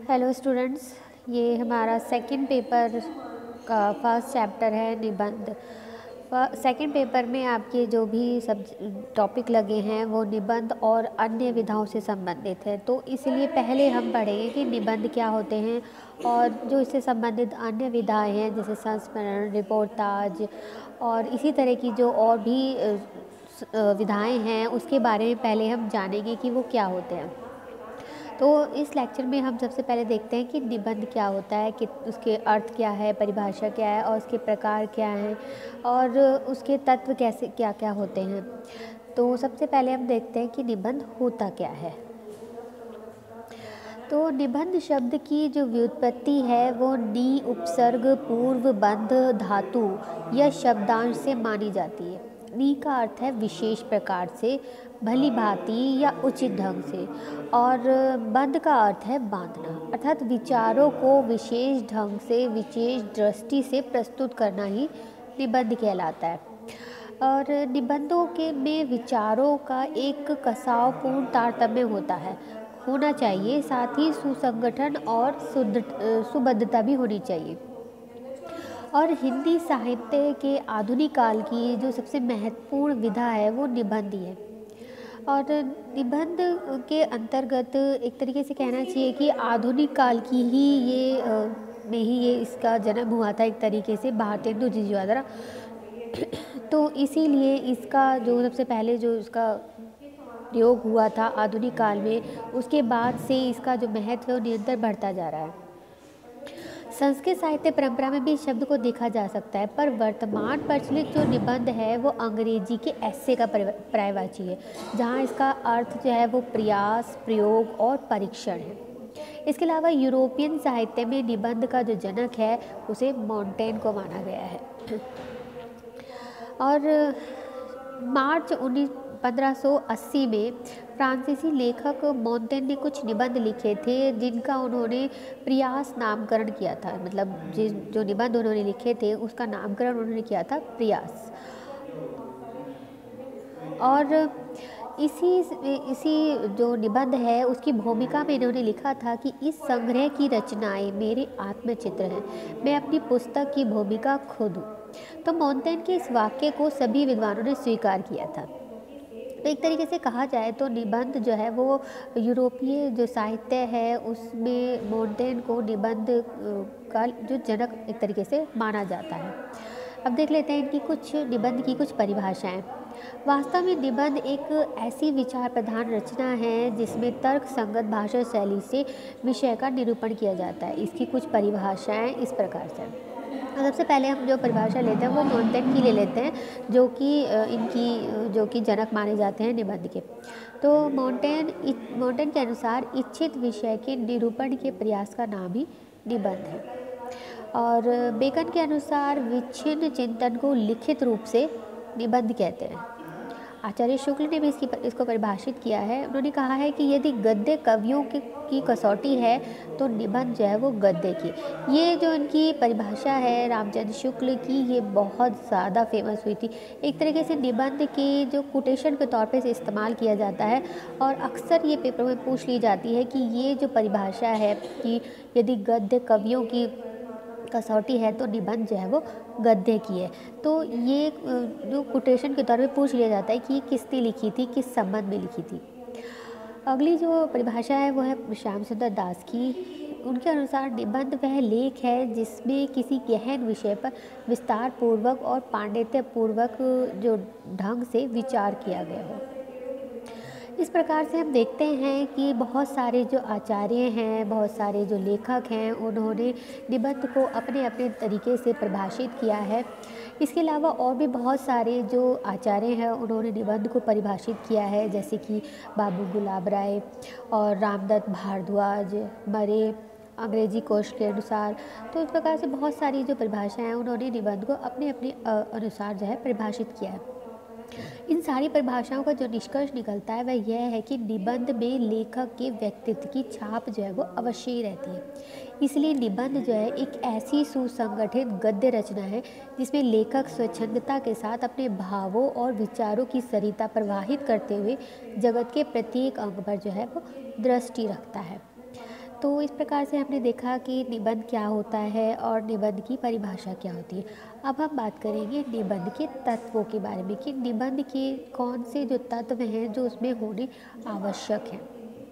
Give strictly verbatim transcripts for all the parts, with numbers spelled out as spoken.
Hello students, ये हमारा second paper का फर्स्ट चैप्टर है निबंध। सेकंड पेपर में आपके जो भी सब टॉपिक लगे हैं वो निबंध और अन्य विधाओं से संबंधित है। तो इसलिए पहले हम पढ़ेंगे कि निबंध क्या होते हैं और जो इससे संबंधित अन्य विधाएं हैं जैसे संस्मरण, रिपोर्टाज और इसी तरह की जो और भी विधाएं हैं उसके बारे में पहले हम जानेंगे कि वो क्या होते हैं। तो इस लेक्चर में हम सबसे पहले देखते हैं कि निबंध क्या होता है, कि उसके अर्थ क्या है, परिभाषा क्या है और उसके प्रकार क्या हैं और उसके तत्व कैसे क्या क्या होते हैं। तो सबसे पहले हम देखते हैं कि निबंध होता क्या है। तो निबंध शब्द की जो व्युत्पत्ति है वो नी उपसर्ग पूर्व बंध धातु या शब्दांश से मानी जाती है। नी का अर्थ है विशेष प्रकार से, भली भांति या उचित ढंग से, और बंध का अर्थ है बांधना, अर्थात विचारों को विशेष ढंग से, विशेष दृष्टि से प्रस्तुत करना ही निबंध कहलाता है। और निबंधों के में विचारों का एक कसावपूर्ण तारतम्य होता है होना चाहिए, साथ ही सुसंगठन और सुबद्धता भी होनी चाहिए। और हिंदी साहित्य के आधुनिक काल की जो सबसे महत्वपूर्ण विधा है वो निबंध ही है। और निबंध के अंतर्गत एक तरीके से कहना चाहिए कि आधुनिक काल की ही ये में ही ये इसका जन्म हुआ था एक तरीके से भारतेंदु जिंजीवा द्वारा। तो इसीलिए इसका जो सबसे पहले जो इसका प्रयोग हुआ था आधुनिक काल में, उसके बाद से इसका जो महत्व है वो निरंतर बढ़ता जा रहा है। संस्कृत साहित्य परंपरा में भी शब्द को देखा जा सकता है, पर वर्तमान प्रचलित जो निबंध है वो अंग्रेजी के ऐसे का पर्यायवाची है, जहाँ इसका अर्थ जो है वो प्रयास, प्रयोग और परीक्षण है। इसके अलावा यूरोपियन साहित्य में निबंध का जो जनक है उसे मॉन्टेन को माना गया है। और मार्च उन्नीस पंद्रह सौ अस्सी में फ्रांसीसी लेखक मॉन्टेन ने कुछ निबंध लिखे थे जिनका उन्होंने प्रयास नामकरण किया था। मतलब जिस जो निबंध उन्होंने लिखे थे उसका नामकरण उन्होंने किया था प्रयास। और इसी इसी जो निबंध है उसकी भूमिका में इन्होंने लिखा था कि इस संग्रह की रचनाएं मेरे आत्मचित्र हैं, मैं अपनी पुस्तक की भूमिका खुद हूँ। तो मॉन्टेन के इस वाक्य को सभी विद्वानों ने स्वीकार किया था। तो एक तरीके से कहा जाए तो निबंध जो है वो यूरोपीय जो साहित्य है उसमें मॉन्टेन को निबंध का जो जनक एक तरीके से माना जाता है। अब देख लेते हैं इनकी कुछ निबंध की कुछ परिभाषाएं। वास्तव में निबंध एक ऐसी विचार प्रधान रचना है जिसमें तर्क संगत भाषा शैली से विषय का निरूपण किया जाता है। इसकी कुछ परिभाषाएं इस प्रकार से। सबसे पहले हम जो परिभाषा लेते हैं वो मॉन्टेन की ले लेते हैं, जो कि इनकी जो कि जनक माने जाते हैं निबंध के। तो मॉन्टेन मॉन्टेन के अनुसार इच्छित विषय के निरूपण के प्रयास का नाम ही निबंध है। और बेकन के अनुसार विच्छिन्न चिंतन को लिखित रूप से निबंध कहते हैं। आचार्य शुक्ल ने भी इसकी इसको परिभाषित किया है। उन्होंने कहा है कि यदि गद्य कवियों की, की कसौटी है तो निबंध जो है वो गद्य की। ये जो इनकी परिभाषा है रामचंद्र शुक्ल की, ये बहुत ज़्यादा फेमस हुई थी। एक तरीके से निबंध के जो कोटेशन के तौर पे से इस्तेमाल किया जाता है और अक्सर ये पेपर में पूछ ली जाती है कि ये जो परिभाषा है कि यदि गद्य कवियों की कसौटी है तो निबंध जो है वो गद्य की है। तो ये जो कोटेशन के तौर पे पूछ लिया जाता है कि किसने लिखी थी, किस संबंध में लिखी थी। अगली जो परिभाषा है वो है श्याम सुंदर दास की। उनके अनुसार निबंध वह लेख है जिसमें किसी गहन विषय पर विस्तार पूर्वक और पांडित्य पूर्वक जो ढंग से विचार किया गया हो। इस प्रकार से हम देखते हैं कि बहुत सारे जो आचार्य हैं, बहुत सारे जो लेखक हैं, उन्होंने निबंध को अपने अपने तरीके से परिभाषित किया है। इसके अलावा और भी बहुत सारे जो आचार्य हैं उन्होंने निबंध को परिभाषित किया है, जैसे कि बाबू गुलाब राय और रामदत्त भारद्वाज, मरे अंग्रेजी कोश के अनुसार। तो इस प्रकार से बहुत सारी जो परिभाषाएँ हैं उन्होंने निबंध को अपने अपने अनुसार जो है परिभाषित किया है। इन सारी परिभाषाओं का जो निष्कर्ष निकलता है वह यह है कि निबंध में लेखक के व्यक्तित्व की छाप जो है वो अवश्य ही रहती है। इसलिए निबंध जो है एक ऐसी सुसंगठित गद्य रचना है जिसमें लेखक स्वच्छंदता के साथ अपने भावों और विचारों की सरिता प्रवाहित करते हुए जगत के प्रत्येक अंग पर जो है वो दृष्टि रखता है। तो इस प्रकार से हमने देखा कि निबंध क्या होता है और निबंध की परिभाषा क्या होती है। अब हम बात करेंगे निबंध के तत्वों के बारे में कि निबंध के कौन से जो तत्व हैं जो उसमें होने आवश्यक हैं।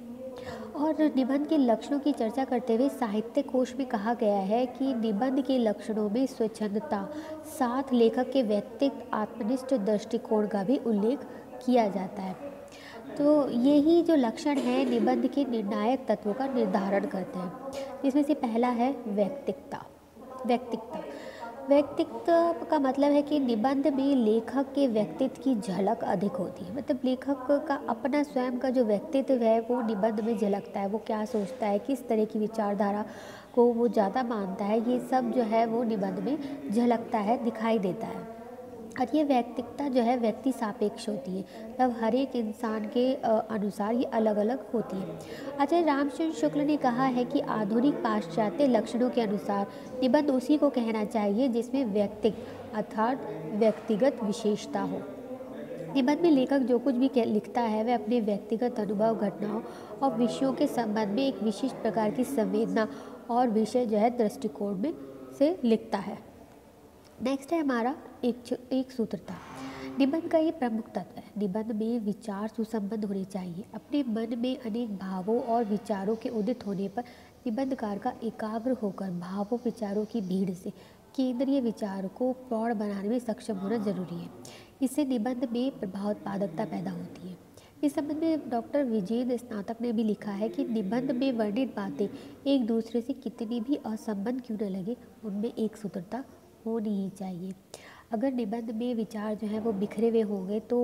और निबंध के लक्षणों की चर्चा करते हुए साहित्य कोश में कहा गया है कि निबंध के लक्षणों में स्वच्छंदता, साथ लेखक के व्यक्तिगत आत्मनिष्ठ दृष्टिकोण का भी उल्लेख किया जाता है। तो यही जो लक्षण हैं निबंध के निर्णायक तत्वों का निर्धारण करते हैं, जिसमें से पहला है व्यक्तिकता। व्यक्तिकता व्यक्तित्व का मतलब है कि निबंध में लेखक के व्यक्तित्व की झलक अधिक होती है। मतलब लेखक का अपना स्वयं का जो व्यक्तित्व है वो निबंध में झलकता है। वो क्या सोचता है, किस तरह की विचारधारा को वो ज़्यादा मानता है, ये सब जो है वो निबंध में झलकता है, दिखाई देता है। और ये व्यक्तिकता जो है व्यक्ति सापेक्ष होती है, मतलब हर एक इंसान के अ, अनुसार ये अलग अलग होती है। आचार्य रामचंद्र शुक्ल ने कहा है कि आधुनिक पाश्चात्य लक्षणों के अनुसार निबंध उसी को कहना चाहिए जिसमें व्यक्तिक अर्थात व्यक्तिगत विशेषता हो। निबंध में लेखक जो कुछ भी कह- लिखता है वह अपने व्यक्तिगत अनुभव, घटनाओं और विषयों के संबंध में एक विशिष्ट प्रकार की संवेदना और विषय जो है दृष्टिकोण में से लिखता है। नेक्स्ट है हमारा एक एक सूत्रता। निबंध का ये प्रमुख तत्व है। निबंध में विचार सुसंबद्ध होने चाहिए। अपने मन में अनेक भावों और विचारों के उदित होने पर निबंधकार का एकाग्र होकर भावों विचारों की भीड़ से केंद्रीय विचार को प्रौढ़ बनाने में सक्षम होना जरूरी है। इससे निबंध में प्रभावोत्पादकता पैदा होती है। इस संबंध में डॉक्टर विजेंद्र स्नातक ने भी लिखा है कि निबंध में वर्णित बातें एक दूसरे से कितनी भी असंबद्ध क्यों न लगे, उनमें एक सूत्रता होनी ही चाहिए। अगर निबंध में विचार जो है वो बिखरे हुए होंगे तो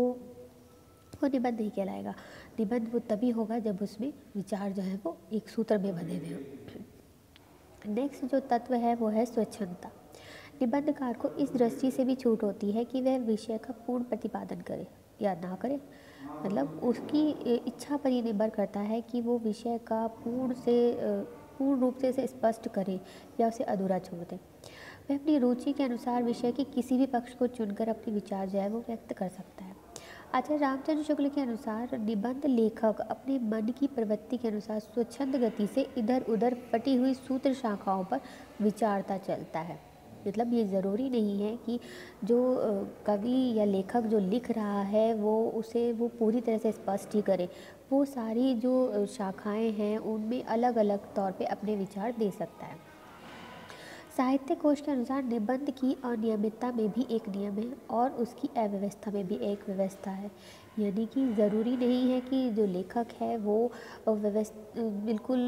वो निबंध नहीं कहलाएगा। निबंध वो तभी होगा जब उसमें विचार जो है वो एक सूत्र में बंधे हुए हों। नेक्स्ट जो तत्व है वो है स्वच्छंदता। निबंधकार को इस दृष्टि से भी छूट होती है कि वह विषय का पूर्ण प्रतिपादन करे या ना करे। मतलब उसकी इच्छा पर ही निर्भर करता है कि वो विषय का पूर्ण से पूर्ण रूप से इसे स्पष्ट करे या उसे अधूरा छोड़ दे। वह अपनी रुचि के अनुसार विषय के किसी भी पक्ष को चुनकर अपने विचार जो है वो व्यक्त कर सकता है। आचार्य रामचंद्र शुक्ल के अनुसार निबंध लेखक अपने मन की प्रवृत्ति के अनुसार स्वच्छंद गति से इधर उधर फटी हुई सूत्र शाखाओं पर विचारता चलता है। मतलब ये ज़रूरी नहीं है कि जो कवि या लेखक जो लिख रहा है वो उसे वो पूरी तरह से स्पष्ट ही करे। वो सारी जो शाखाएं हैं उनमें अलग अलग तौर पे अपने विचार दे सकता है। साहित्य कोश के अनुसार निबंध की अनियमितता में भी एक नियम है और उसकी अव्यवस्था में भी एक व्यवस्था है। यानी कि ज़रूरी नहीं है कि जो लेखक है वो व्यवस्था बिल्कुल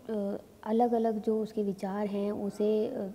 अलग अलग जो उसके विचार हैं उसे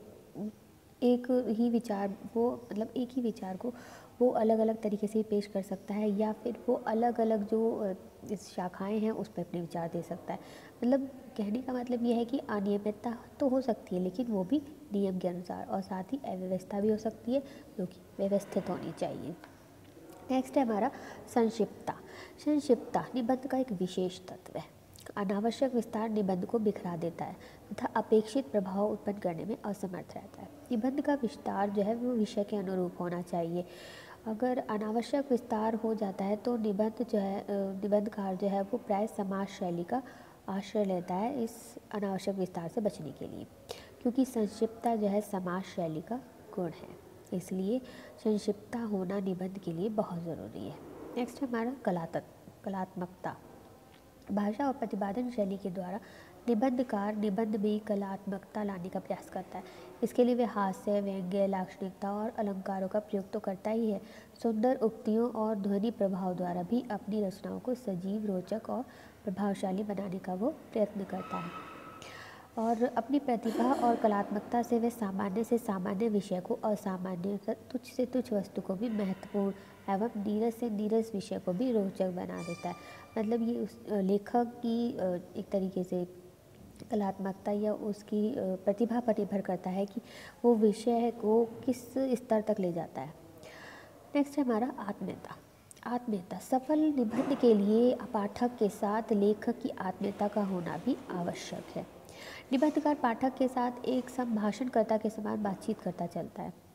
एक ही विचार वो मतलब एक ही विचार को वो अलग अलग तरीके से पेश कर सकता है, या फिर वो अलग अलग जो इस शाखाएं हैं उस पर अपने विचार दे सकता है। मतलब कहने का मतलब ये है कि अनियमितता तो हो सकती है लेकिन वो भी नियम के अनुसार, और साथ ही अव्यवस्था भी हो सकती है जो कि व्यवस्थित होनी चाहिए। नेक्स्ट है हमारा संक्षिप्तता। संक्षिप्तता निबंध का एक विशेष तत्व है। अनावश्यक विस्तार निबंध को बिखरा देता है तथा अपेक्षित प्रभाव उत्पन्न करने में असमर्थ रहता है। निबंध का विस्तार जो है वो विषय के अनुरूप होना चाहिए। अगर अनावश्यक विस्तार हो जाता है तो निबंध जो है निबंधकार जो है वो प्राय समाज शैली का आश्रय लेता है इस अनावश्यक विस्तार से बचने के लिए, क्योंकि संक्षिप्तता जो है समाज शैली का गुण है, इसलिए संक्षिप्तता होना निबंध के लिए बहुत ज़रूरी है। नेक्स्ट है हमारा कलात्मक कलात्मकता। भाषा और प्रतिपादन शैली के द्वारा निबंधकार निबंध में कलात्मकता लाने का प्रयास करता है। इसके लिए वह हास्य, व्यंग्य, लाक्षणिकता और अलंकारों का प्रयोग तो करता ही है, सुंदर उक्तियों और ध्वनि प्रभाव द्वारा भी अपनी रचनाओं को सजीव, रोचक और प्रभावशाली बनाने का वो प्रयत्न करता है। और अपनी प्रतिभा और कलात्मकता से वह सामान्य से सामान्य विषय को असामान्य, तुच्छ से तुच्छ वस्तु को भी महत्वपूर्ण एवं नीरस से नीरस विषय को भी रोचक बना देता है। मतलब ये उस लेखक की एक तरीके से कलात्मकता या उसकी प्रतिभा पर निर्भर करता है कि वो विषय को किस स्तर तक ले जाता है। नेक्स्ट है हमारा आत्मीयता। आत्मीयता सफल निबंध के लिए पाठक के साथ लेखक की आत्मीयता का होना भी आवश्यक है। निबंधकार पाठक के साथ एक संभाषणकर्ता के समान बातचीत करता चलता है।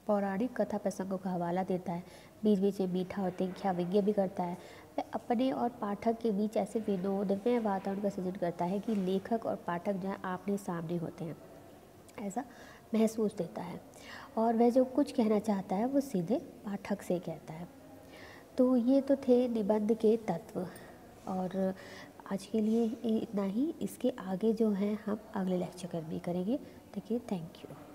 पौराणिक कथा प्रसंगों का हवाला देता है, बीच बीच में मीठा और तीखा व्यंग्य भी करता है। वह अपने और पाठक के बीच ऐसे विनोदमय वातावरण का सृजन करता है कि लेखक और पाठक जो है आमने सामने होते हैं, ऐसा महसूस देता है, और वह जो कुछ कहना चाहता है वो सीधे पाठक से कहता है। तो ये तो थे निबंध के तत्व, और आज के लिए इतना ही। इसके आगे जो है हम अगले लेक्चर में करेंगे। देखिए, थैंक यू।